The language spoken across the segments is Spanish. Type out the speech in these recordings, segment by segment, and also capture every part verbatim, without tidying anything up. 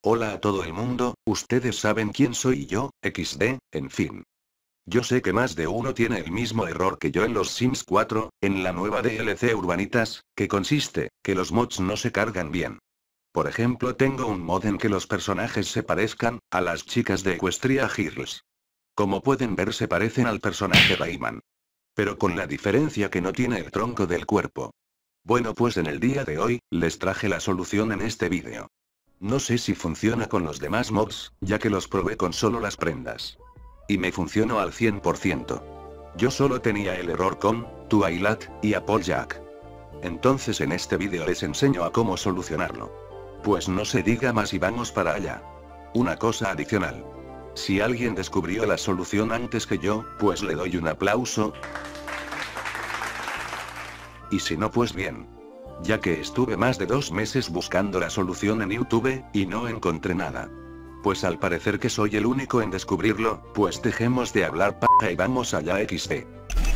Hola a todo el mundo, ustedes saben quién soy yo, equis de, en fin. Yo sé que más de uno tiene el mismo error que yo en los Sims cuatro, en la nueva D L C Urbanitas, que consiste, que los mods no se cargan bien. Por ejemplo, tengo un mod en que los personajes se parezcan a las chicas de Equestria Girls. Como pueden ver, se parecen al personaje Rayman. Pero con la diferencia que no tiene el tronco del cuerpo. Bueno, pues en el día de hoy, les traje la solución en este vídeo. No sé si funciona con los demás mods, ya que los probé con solo las prendas. Y me funcionó al cien por ciento. Yo solo tenía el error con Twilight y Applejack. Entonces en este vídeo les enseño a cómo solucionarlo. Pues no se diga más y vamos para allá. Una cosa adicional. Si alguien descubrió la solución antes que yo, pues le doy un aplauso. Y si no, pues bien. Ya que estuve más de dos meses buscando la solución en YouTube, y no encontré nada. Pues al parecer que soy el único en descubrirlo, pues dejemos de hablar paja y vamos allá equis de.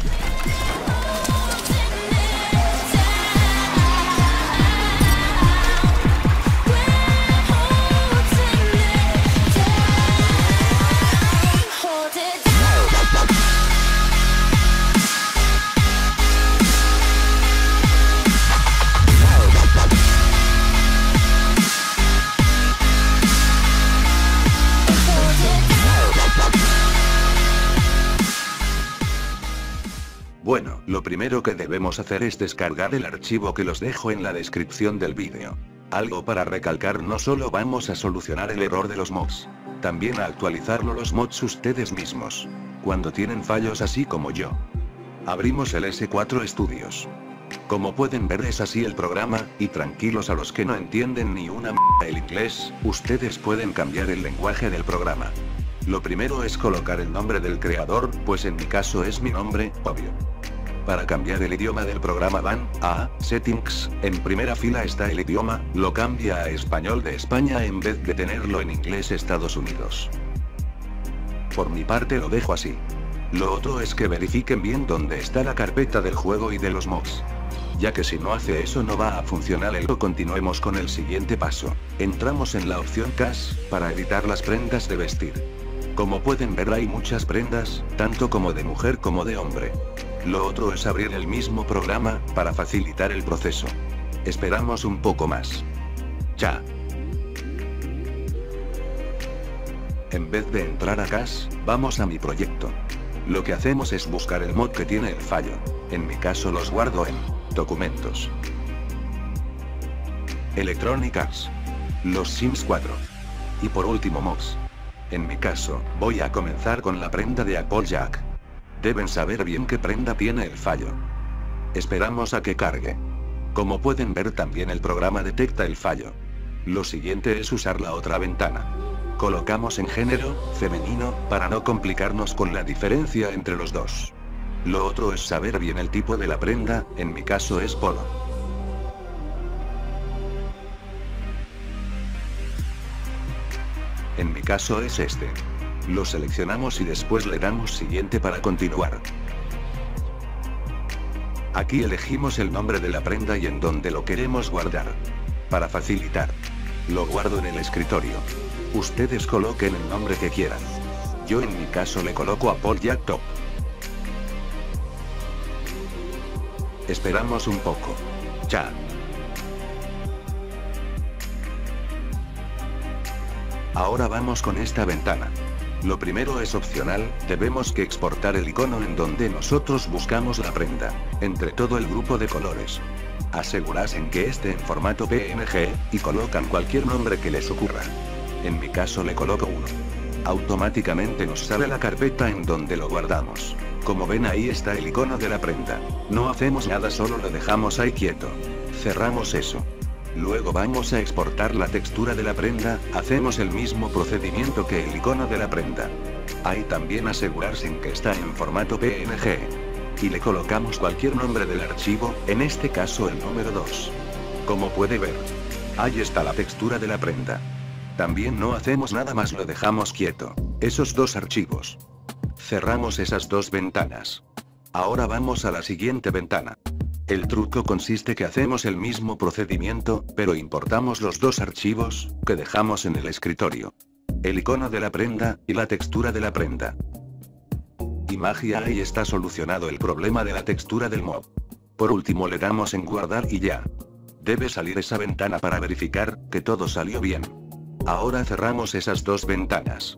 Bueno, lo primero que debemos hacer es descargar el archivo que los dejo en la descripción del vídeo. Algo para recalcar: no solo vamos a solucionar el error de los mods, también a actualizarlo los mods ustedes mismos, cuando tienen fallos así como yo. Abrimos el ese cuatro Studios. Como pueden ver, es así el programa, y tranquilos a los que no entienden ni una m*** el inglés, ustedes pueden cambiar el lenguaje del programa. Lo primero es colocar el nombre del creador, pues en mi caso es mi nombre, obvio. Para cambiar el idioma del programa van a Settings, en primera fila está el idioma, lo cambia a español de España en vez de tenerlo en inglés Estados Unidos. Por mi parte lo dejo así. Lo otro es que verifiquen bien dónde está la carpeta del juego y de los mods. Ya que si no hace eso no va a funcionar el. Continuemos con el siguiente paso. Entramos en la opción Cash, para editar las prendas de vestir. Como pueden ver, hay muchas prendas, tanto como de mujer como de hombre. Lo otro es abrir el mismo programa, para facilitar el proceso. Esperamos un poco más. Ya. En vez de entrar a Cash, vamos a mi proyecto. Lo que hacemos es buscar el mod que tiene el fallo. En mi caso los guardo en Documentos, Electronic Arts, los Sims cuatro. Y por último mods. En mi caso, voy a comenzar con la prenda de Applejack. Deben saber bien qué prenda tiene el fallo. Esperamos a que cargue. Como pueden ver, también el programa detecta el fallo. Lo siguiente es usar la otra ventana. Colocamos en género, femenino, para no complicarnos con la diferencia entre los dos. Lo otro es saber bien el tipo de la prenda, en mi caso es polo. En mi caso es este. Lo seleccionamos y después le damos siguiente para continuar. Aquí elegimos el nombre de la prenda y en dónde lo queremos guardar. Para facilitar, lo guardo en el escritorio. Ustedes coloquen el nombre que quieran. Yo en mi caso le coloco Applejack Top. Esperamos un poco. Ya. Ahora vamos con esta ventana. Lo primero es opcional, debemos que exportar el icono en donde nosotros buscamos la prenda, entre todo el grupo de colores. Asegúrense en que esté en formato P N G, y colocan cualquier nombre que les ocurra. En mi caso le coloco uno. Automáticamente nos sale la carpeta en donde lo guardamos. Como ven, ahí está el icono de la prenda. No hacemos nada, solo lo dejamos ahí quieto. Cerramos eso. Luego vamos a exportar la textura de la prenda, hacemos el mismo procedimiento que el icono de la prenda. Ahí también asegurarse en que está en formato P N G. Y le colocamos cualquier nombre del archivo, en este caso el número dos. Como puede ver, ahí está la textura de la prenda. También no hacemos nada más, lo dejamos quieto. Esos dos archivos. Cerramos esas dos ventanas. Ahora vamos a la siguiente ventana. El truco consiste que hacemos el mismo procedimiento, pero importamos los dos archivos, que dejamos en el escritorio. El icono de la prenda, y la textura de la prenda. Y magia, ahí está solucionado el problema de la textura del mob. Por último le damos en guardar y ya. Debe salir esa ventana para verificar, que todo salió bien. Ahora cerramos esas dos ventanas.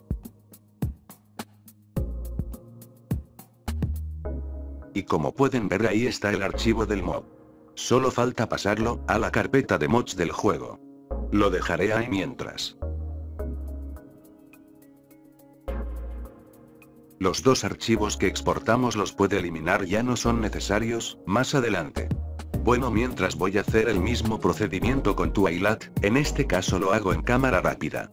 Y como pueden ver, ahí está el archivo del mob. Solo falta pasarlo a la carpeta de mods del juego. Lo dejaré ahí mientras. Los dos archivos que exportamos los puede eliminar, ya no son necesarios, más adelante. Bueno, mientras voy a hacer el mismo procedimiento con Twilight, en este caso lo hago en cámara rápida.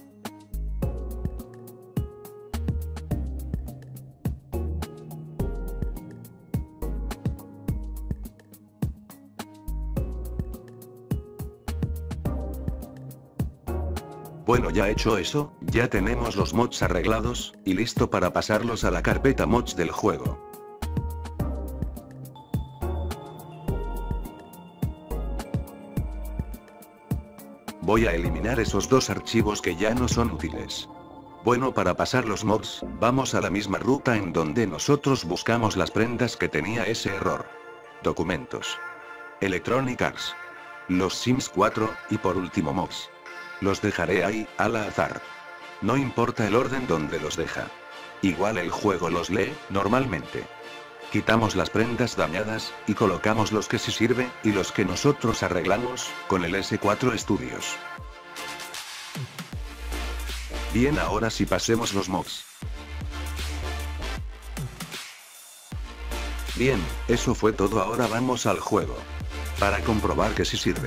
Bueno, ya hecho eso, ya tenemos los mods arreglados, y listo para pasarlos a la carpeta mods del juego. Voy a eliminar esos dos archivos que ya no son útiles. Bueno, para pasar los mods, vamos a la misma ruta en donde nosotros buscamos las prendas que tenía ese error. Documentos. Electronic Arts. Los Sims cuatro, y por último mods. Los dejaré ahí, al azar. No importa el orden donde los deja. Igual el juego los lee, normalmente. Quitamos las prendas dañadas, y colocamos los que sí sirve, y los que nosotros arreglamos, con el ese cuatro Studios. Bien, ahora sí pasemos los mods. Bien, eso fue todo, ahora vamos al juego. Para comprobar que sí sirve.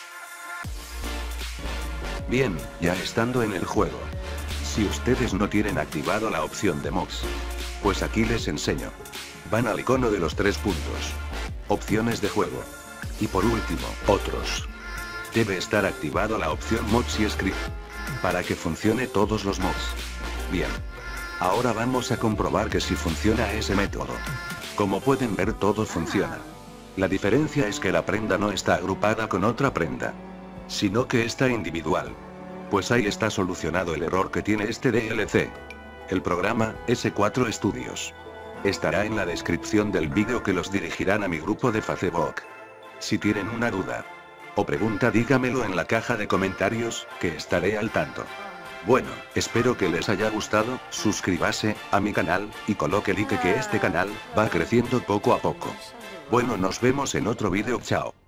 Bien, ya estando en el juego. Si ustedes no tienen activado la opción de mods, pues aquí les enseño. Van al icono de los tres puntos. Opciones de juego. Y por último, otros. Debe estar activado la opción mods y script. Para que funcione todos los mods. Bien. Ahora vamos a comprobar que si funciona ese método. Como pueden ver, todo funciona. La diferencia es que la prenda no está agrupada con otra prenda, sino que está individual. Pues ahí está solucionado el error que tiene este D L C. El programa, ese cuatro Studios. Estará en la descripción del vídeo que los dirigirán a mi grupo de Facebook. Si tienen una duda o pregunta, dígamelo en la caja de comentarios, que estaré al tanto. Bueno, espero que les haya gustado, suscríbase a mi canal, y coloque like, que este canal va creciendo poco a poco. Bueno, nos vemos en otro vídeo, chao.